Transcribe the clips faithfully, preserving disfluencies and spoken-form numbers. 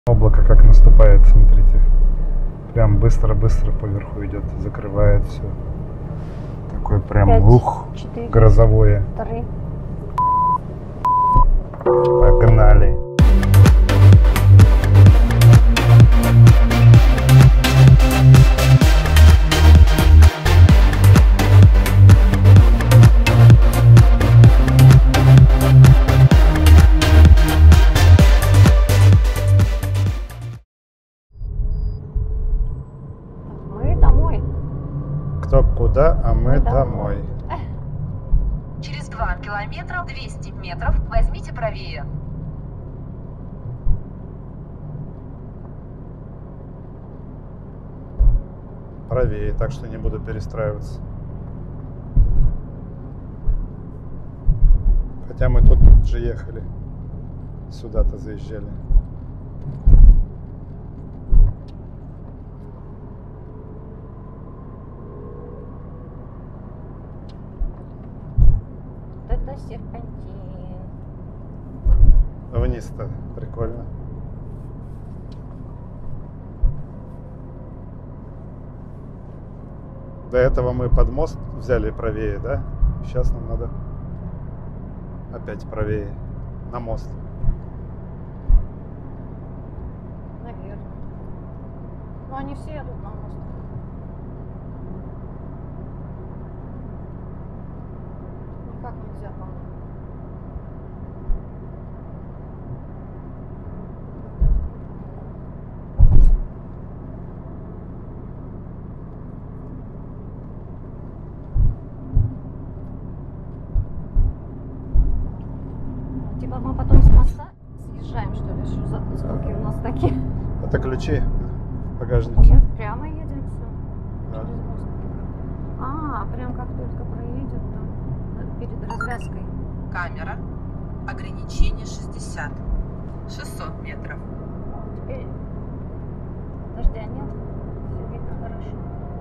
Облако как наступает, смотрите. Прям быстро-быстро поверху идет, закрывает все. Такое прям пять, ух, четыре, грозовое. три. Погнали. Кто куда, а мы, мы домой. домой. Через два километра двести метров возьмите правее. Правее, так что не буду перестраиваться. Хотя мы тут же ехали. Сюда-то заезжали. Это серпантин. Вниз-то прикольно. До этого мы под мост взяли правее, да? Сейчас нам надо опять правее на мост. Наверное. Но они все едут на мост. Как нельзя, по-моему. Типа мы потом с моста съезжаем, что ли? Что за звуки у нас такие? Это ключи в багажнике. Нет, прямо едем, все. Да. Через мост. А, прям как только проедем там. Перед развязкой. Камера. Ограничение шестьдесят. шестьсот метров. Теперь дождя нет. Все видно хорошо.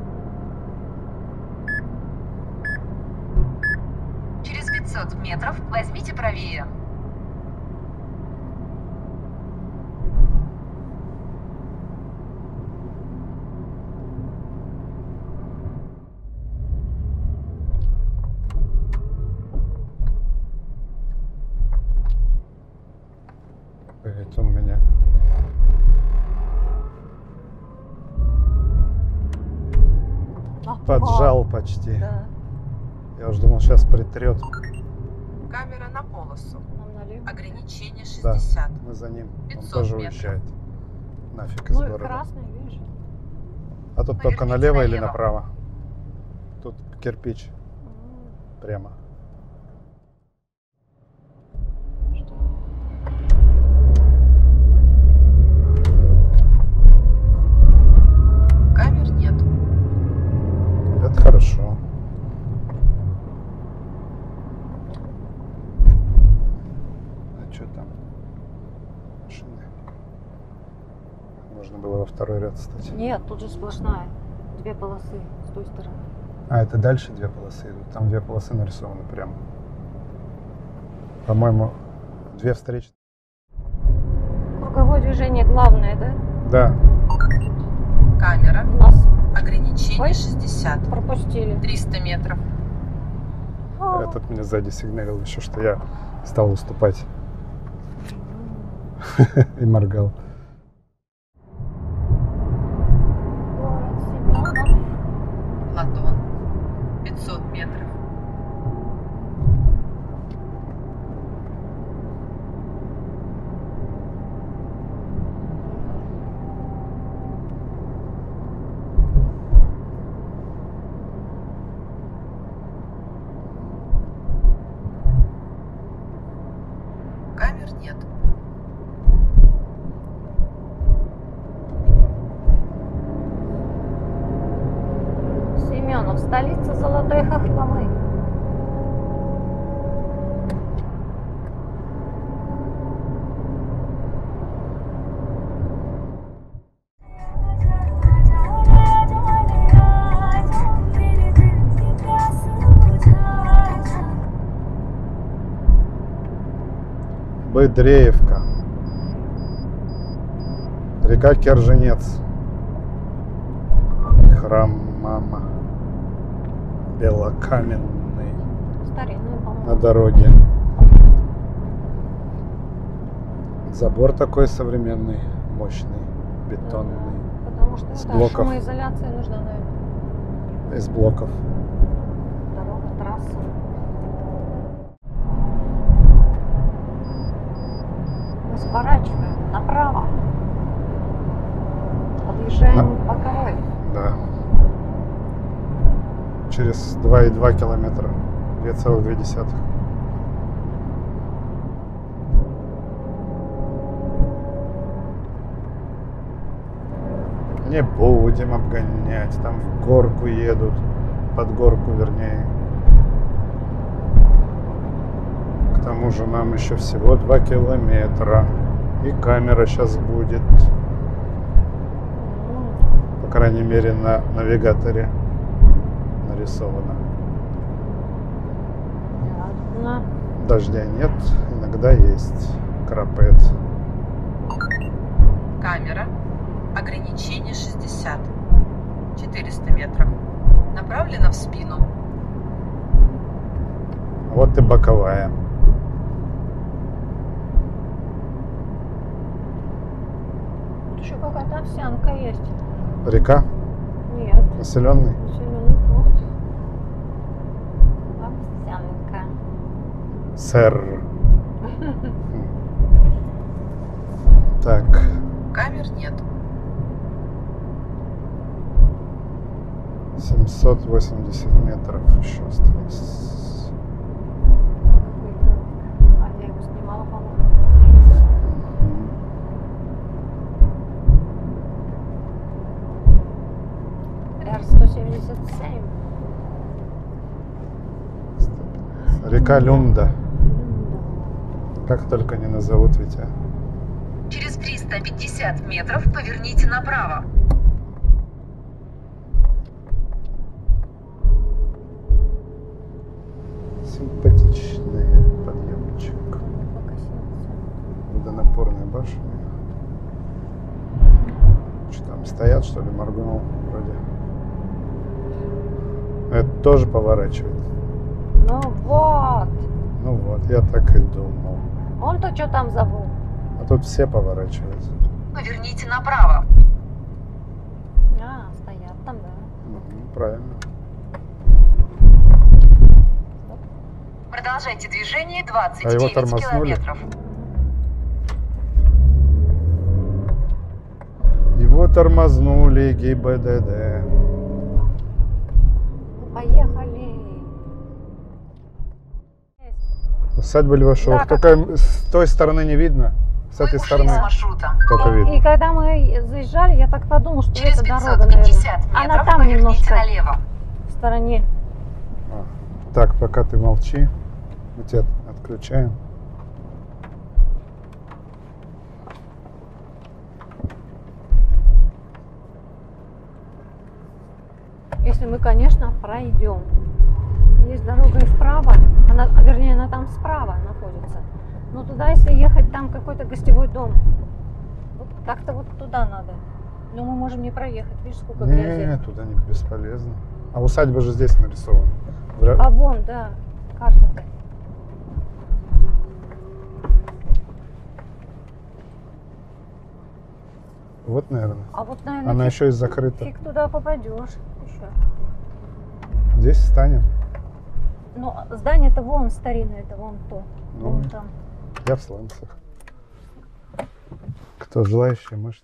Через пятьсот метров возьмите правее. Ведь он меня поджал почти. Да. Я уже думал, сейчас притрет. Камера на полосу. Нам налево. Ограничение шестьдесят. Да, мы за ним. Он пятьсот тоже метров. уезжает. Нафиг из Ну и города. красный, видишь? А тут Поверните только налево, налево. или направо? Тут кирпич. М, Прямо. что? Камер нет. Это хорошо. А что там? Машины. Можно было во второй ряд встать. Нет, тут же сплошная. Две полосы с той стороны. А, это дальше две полосы идут. Там две полосы нарисованы прямо. По-моему, две встречные. Круговое движение главное, да? Да. Камера. Нас Ограничение Ой. шестьдесят. пропустили. триста метров. А, Этот мне сзади сигналил еще, что я стал уступать. И моргал. город Семенов. Платон. пятьсот метров. Камер нет. Семенов, столица Золотой Хохломы. Быдреевка. Река Керженец. Храм Мама. Белокаменный. Старинный, по-моему. На дороге. Забор такой современный, мощный, бетонный. Да, потому что С это блоков. шумоизоляция нужна, наверное. Из блоков. Дорога, трасса. Мы сворачиваем направо. Подъезжаем На- к боковой. Да. Через два и два километра. две целых две десятых. Не будем обгонять. Там в горку едут. Под горку, вернее. К тому же нам еще всего два километра. И камера сейчас будет. По крайней мере, на навигаторе нарисовано. Ладно. Дождя нет, иногда есть. Крапает. Камера. Ограничение шестьдесят. четыреста метров. Направлено в спину. Вот и боковая. Тут еще какая-то овсянка есть. Река Нет. населенный. Населенный пункт. Овсянка. Сэр. Так, Камер нет. семьсот восемьдесят метров еще осталось. А я его снимала, по-моему. Р сто семьдесят семь. Река Люмда. Как только не назовут ведь, а. Через триста пятьдесят метров поверните направо. Симпатичный подъемчик. Водонапорная башня. Что там стоят, что ли, моргнул вроде. Это тоже поворачивает. Ну вот. Ну вот, я так и думал. Он-то что там забыл? А тут все поворачивают. Поверните направо. А, стоят там, да. Мгм, правильно. Продолжайте движение двадцать А его девять тормознули? километров. Его тормознули ГИБДД. Ну, поехали. Усадьба Левашова. Да, Только с той стороны не видно. С Вы этой ушли стороны с маршрута. только И, видно. и когда мы заезжали, я так подумала, что Через эта дорога, пятьсот пятьдесят наверное. метров Она там поверните немножко налево. в стороне. А, так, пока ты молчи, мы тебя отключаем. Если мы, конечно, пройдем. Есть дорога и вправо, она, вернее, она там справа находится. Но туда, если ехать, там какой-то гостевой дом. Вот как-то вот туда надо. Но мы можем не проехать. Видишь, сколько грязи. Не, туда не бесполезно. А усадьба же здесь нарисована. Вряд- А вон, да, карта-то. Вот, наверное. А вот, наверное, Она фиг, еще и закрыта. фиг туда попадешь еще. Здесь встанем. Ну, здание-то вон старинное, это вон то. Ну, Вон там. я в сланцах. Кто желающий, можете.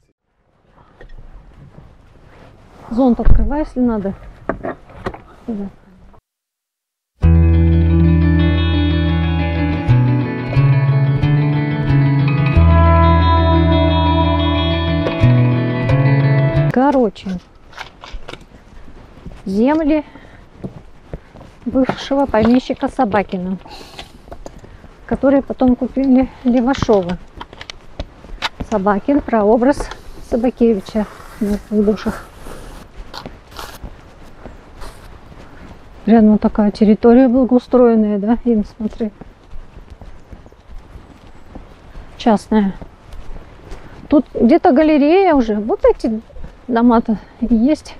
Зонт открывай, если надо. Да. Короче, земли бывшего помещика Собакина, которые потом купили Левашовы. Собакин, прообраз Собакевича в душах. Рядом вот такая территория благоустроенная, да, Ин, смотри. Частная. Тут где-то галерея уже. Вот эти дома-то есть.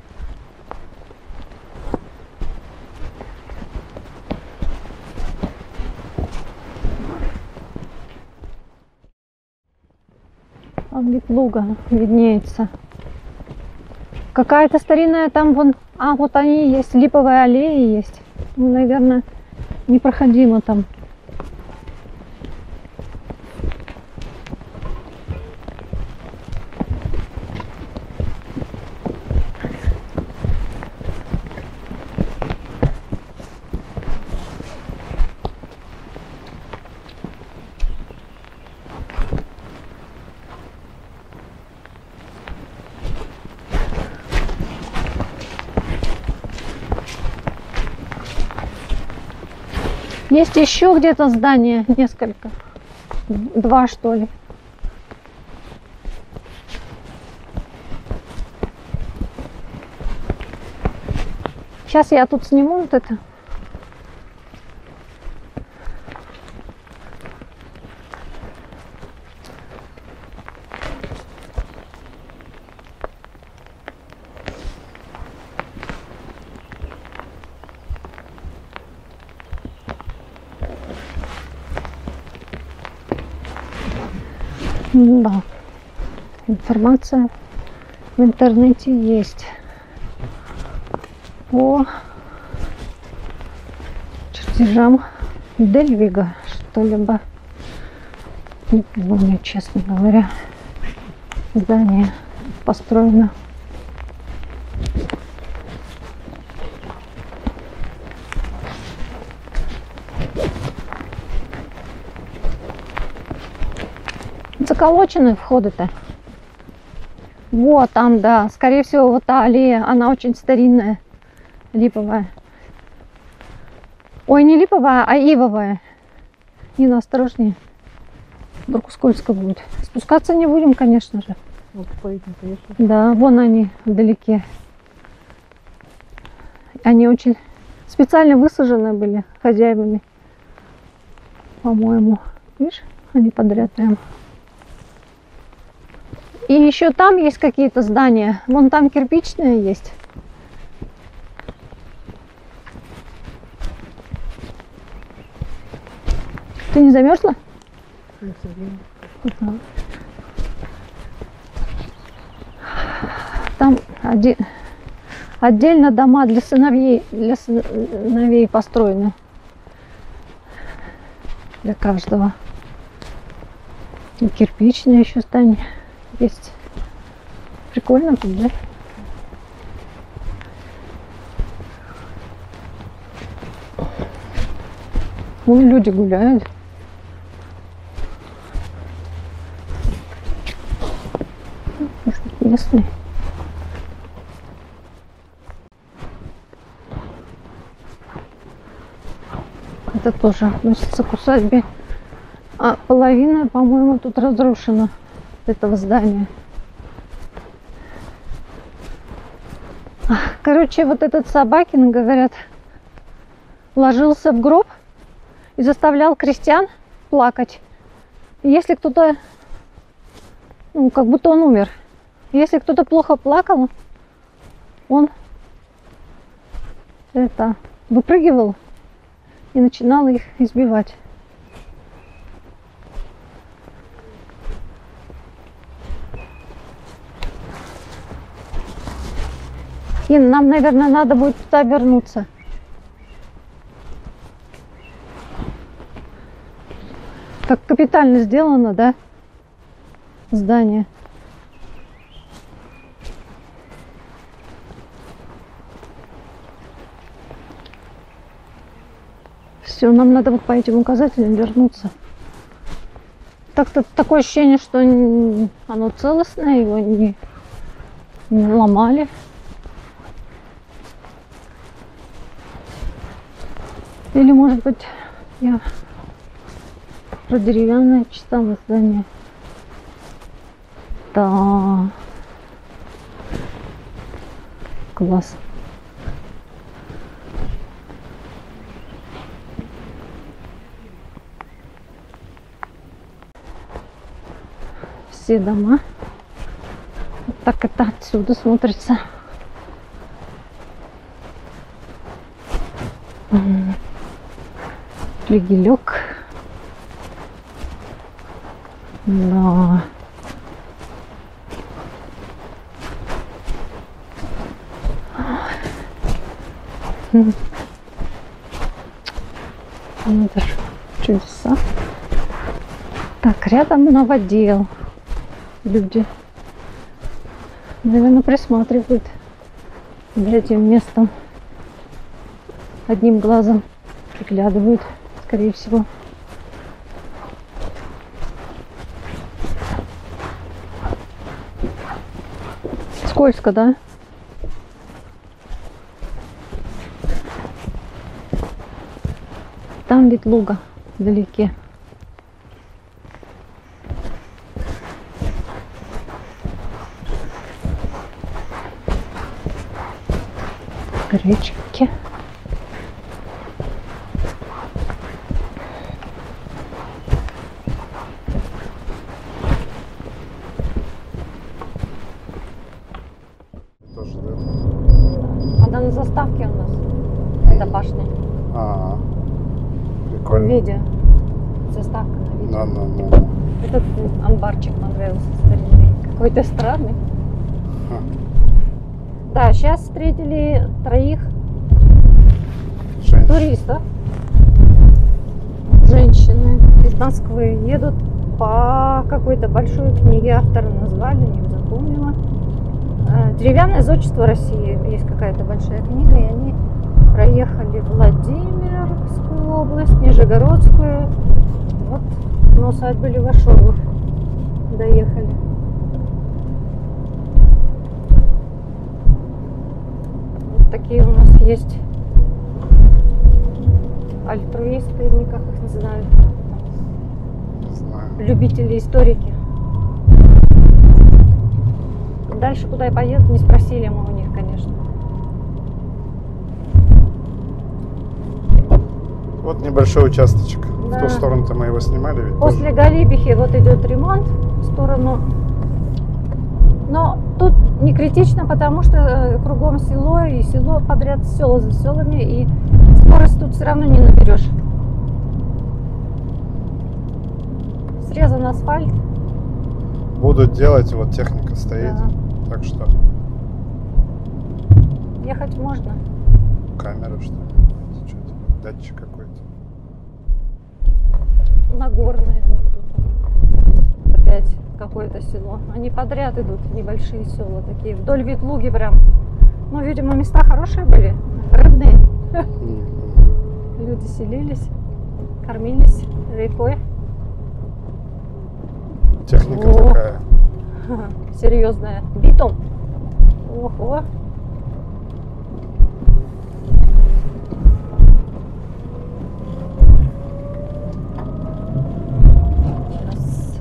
Там Ветлуга виднеется. Какая-то старинная там вон... А, вот они есть. Липовые аллеи есть. Ну, наверное, непроходимо там. Есть еще где-то здание, несколько. Два, что ли. Сейчас я тут сниму вот это. Да, информация в интернете есть по чертежам Дельвига, что-либо. Не помню, честно говоря. Здание построено. Заколочены входы-то. Вот там, да. Скорее всего, вот та аллея, она очень старинная. Липовая. Ой, не липовая, а ивовая. Нина, осторожнее. Вдруг скользко будет. Спускаться не будем, конечно же. Вот по этим, конечно. Да, вон они вдалеке. Они очень специально высажены были хозяевами. По-моему. Видишь, они подряд прям. И еще там есть какие-то здания. Вон там кирпичные есть. Ты не замерзла? Не сожалею. Ага. Там один, отдельно дома для сыновей, для сыновей построены. Для каждого. И кирпичные еще здания есть. Прикольно тут, да? Вон люди гуляют. Может быть, местные. Это тоже относится к усадьбе. А половина, по-моему, тут разрушена этого здания. Короче, вот этот Собакин, говорят, ложился в гроб и заставлял крестьян плакать. И если кто-то, ну, как будто он умер. Если кто-то плохо плакал, он это выпрыгивал и начинал их избивать. И нам, наверное, надо будет туда вернуться. Как капитально сделано, да? Здание. Все, нам надо вот по этим указателям вернуться. Так-то такое ощущение, что оно целостное, его не, не ломали. Или, может быть, я про деревянное читала здание. Да. Класс. все дома. Вот так это отсюда смотрится. М. Флигелек. Да. М. Ну, это ж чудеса. Так, рядом новодел. Люди, наверное, присматривают за этим местом. Одним глазом приглядывают, скорее всего. Скользко, да? Там вид луга вдалеке. Гречки. Тоже, да? Она на заставке у нас. Это башня. А, В прикольно. виде. Заставка на видео. На, на, на, на. Этот амбарчик понравился старинный. Какой-то странный. Ха. Да, сейчас встретили троих Женщина. туристов. Женщины из Москвы едут по какой-то большой книге. Автора назвали, не запомнила. Э, Деревянное зодчество России. Есть какая-то большая книга, и они проехали Владимирскую область, Нижегородскую. Вот на усадьбу Левашовых доехали. Вот такие у нас есть альтруисты, или как их называют, Не знаю. любители историки. Дальше куда и поедут, не спросили мы у них, конечно. Вот небольшой участочек. Да. В ту сторону-то мы его снимали ведь. После Галибихи вот идет ремонт в сторону. Но тут не критично, потому что э, кругом село, и село подряд села за селами, и скорость тут все равно не наберешь. Срезан асфальт. Будут делать, вот техника стоит. Да. Так что Ехать можно. камера что ли? Что-то, датчик какой-то. Нагорное. Вот тут опять какое-то село. Они подряд идут, небольшие села такие, вдоль Ветлуги прям. Ну, видимо, места хорошие были, рыбные. Мгм. Люди селились, кормились рекой. Техника О. такая. Серьезная. Битум. Ого. Сейчас.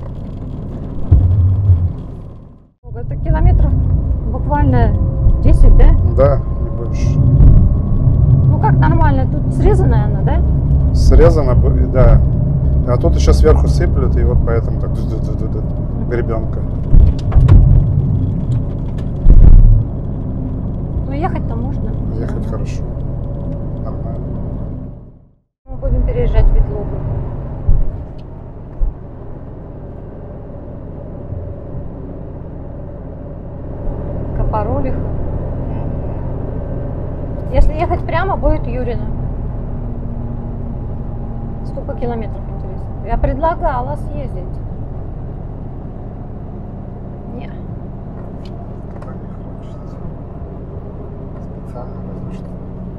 Сколько это километров? Буквально десять, да? Да, не больше. Ну как нормально? Тут срезанная она, да? Срезано, б- да. А тут еще сверху сыплют, и вот поэтому так ду-ду-ду-ду-ду, гребенка. Ну ехать-то можно. Ехать хорошо. Нормально. Мы будем переезжать в Ветлугу. Копоролиха. Если ехать прямо, будет Юрина. Сколько километров, интересно? Я предлагала съездить. Не. Так не хочется. Специально разве что.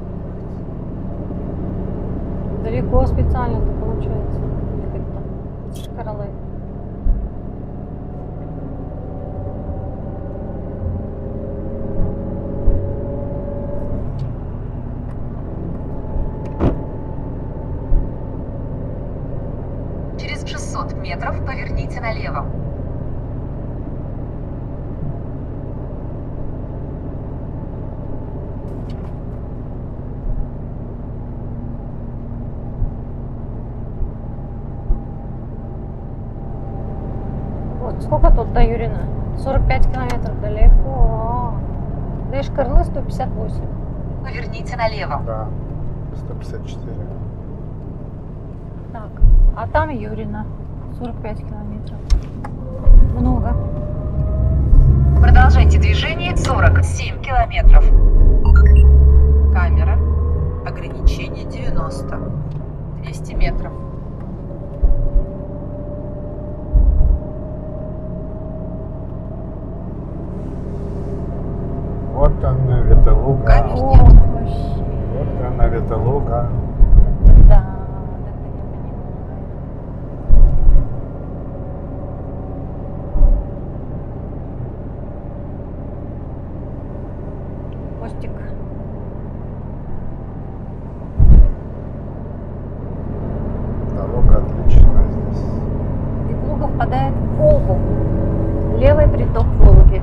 Далеко специально-то получается. Ехать-то. С Шкаралой. Через шестьсот метров поверните налево. Вот сколько тут до Юрина? сорок пять километров, далеко. До Ишкарлы сто пятьдесят восемь. Поверните налево. Да, сто пятьдесят четыре. Так, а там Юрина. сорок пять километров. Много. Продолжайте движение сорок семь километров. Камера. Ограничение девяносто. двести метров. Вот она, Ветлуга. Камер О, нет. вообще. Вот она, Ветлуга. Да, это я понимаю. Мостик. Дорога отличная здесь. Ветлуга впадает в Волгу. Левый приток Волги.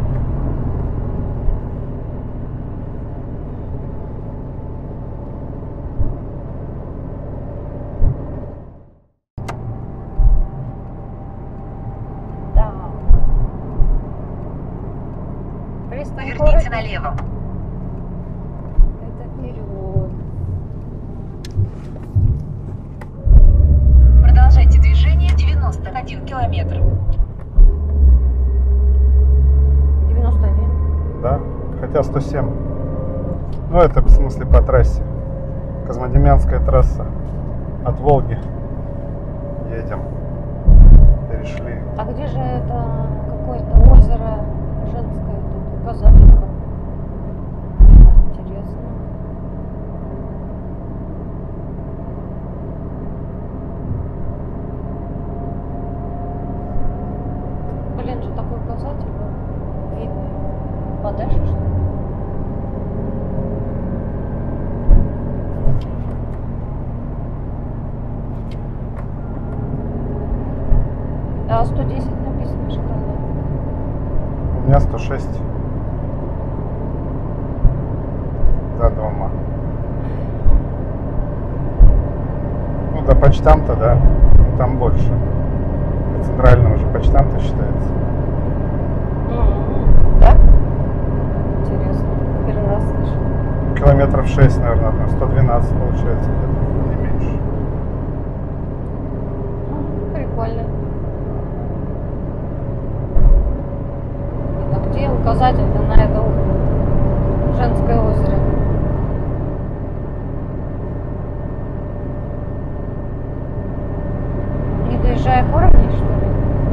Да. Пристань Поверните города. налево. Это вперед. Продолжайте движение девяносто один километр. девяносто один. Да? Хотя сто семь. Ну, это в смысле по трассе. Козмодемьянская трасса. От Волги. Едем. Перешли. А где же это какое-то озеро женское тут указательно? Интересно. Блин, же такой указатель был. Видно. Подальше, что ли? Да, сто десять написано, шоколад. У меня сто шесть. За дома. Ну, до почтамта, да. Ну, там больше. До центрального уже почтамта считается. М, Да? Интересно. Первый раз слышу. Километров шесть, наверное, там сто двенадцать получается где-то, не меньше. М, Прикольно. А где указатель-то на это женское озеро? Не доезжая к уровню, что ли?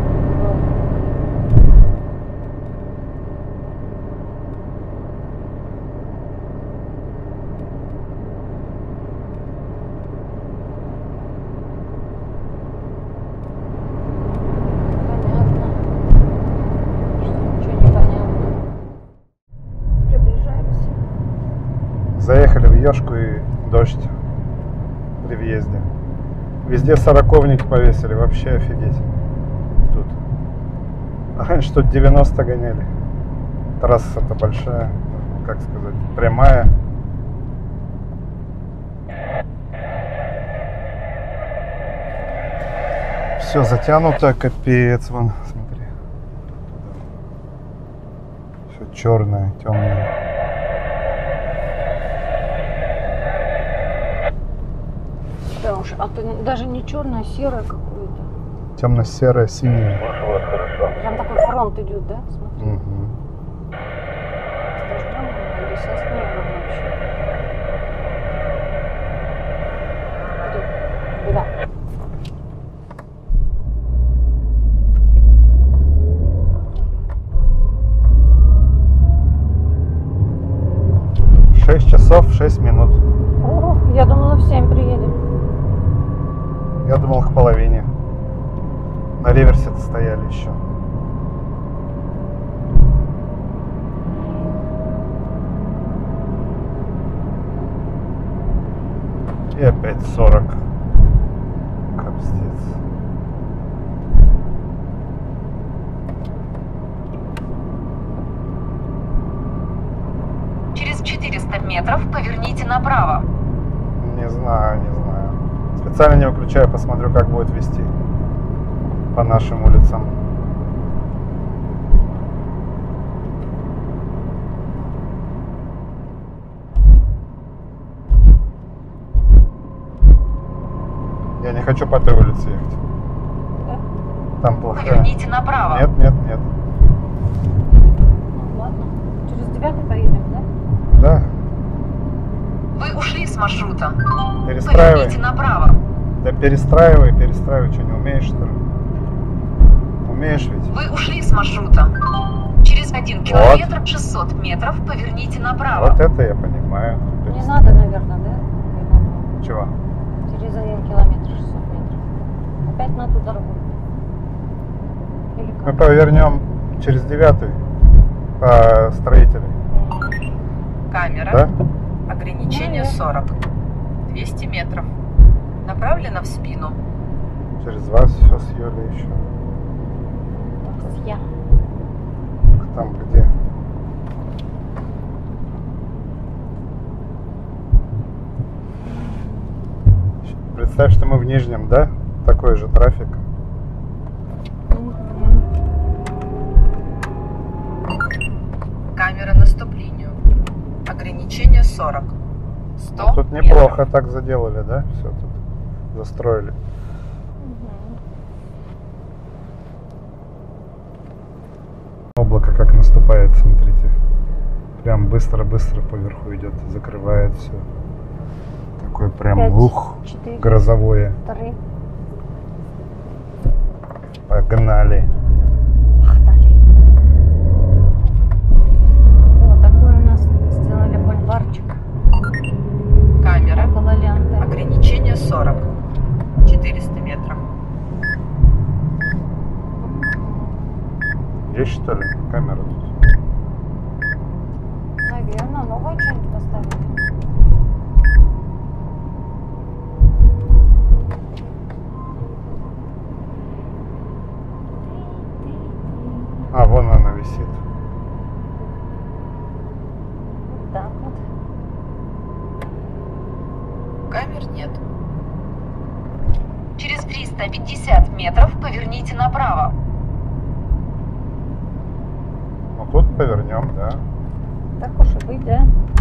Понятно. Что ничего не понятно. Приближаемся. Заехали в Ёшку и дождь при въезде. Везде сороковники повесили, вообще офигеть. Тут. А раньше тут девяносто гоняли. Трасса-то большая, как сказать, прямая. Все затянуто, капец, вон, смотри. Все черное, темное. Да уж, а ты даже не черное, а серое какое-то. Темно-серое, синее. Прям такой фронт идет, да? Смотри. Мгм. С дождем или со снегом вообще. Иди. Беда. шесть часов шесть минут. О, я думала, в семь приедем. Я думал к половине. На реверсе-то стояли еще. И опять сорок. Капстец. Через четыреста метров поверните направо. Не знаю, не знаю. Специально не выключаю, посмотрю, как будет вести по нашим улицам. Не хочу по той улице ехать. Да? Там плохая. Поверните направо. Нет, нет, нет. Ну, ладно. Через девятый поедем, да? Да, Вы ушли с маршрута. перестраивай. Поверните направо. Да перестраивай, перестраивай. Что, не умеешь, что ли? Умеешь ведь? Вы ушли с маршрута. Через один километр шестьсот метров поверните направо. Вот это я понимаю. Не Перест- надо, наверное, да? Ивановна? Чего? Через один километр шестьсот метров. Опять на ту дорогу. Или Мы как? повернем через девятый по строителей. Камера. Да? Ограничение Ну, сорок. двести метров. Направлено в спину. Через вас все с Юлей еще. Я. Там где? Представь, что мы в Нижнем, да? Такой же трафик. Камера наступлению. Ограничение сорок. сто Ну, тут неплохо так заделали, да? Все тут застроили. Облако как наступает, смотрите. Прям быстро-быстро поверху идет, закрывает все. Такой прям Пять, ух, четыре, грозовое. три. Погнали. Погнали. Вот такой у нас сделали бульварчик. Камера. Около ленты. Ограничение сорок. четыреста метров. Есть что ли камера тут? Наверное, новое что-нибудь поставили. А, вон она висит. Вот так вот. Камер нет. Через триста пятьдесят метров поверните направо. Ну тут повернем, да. Так уж и быть, да?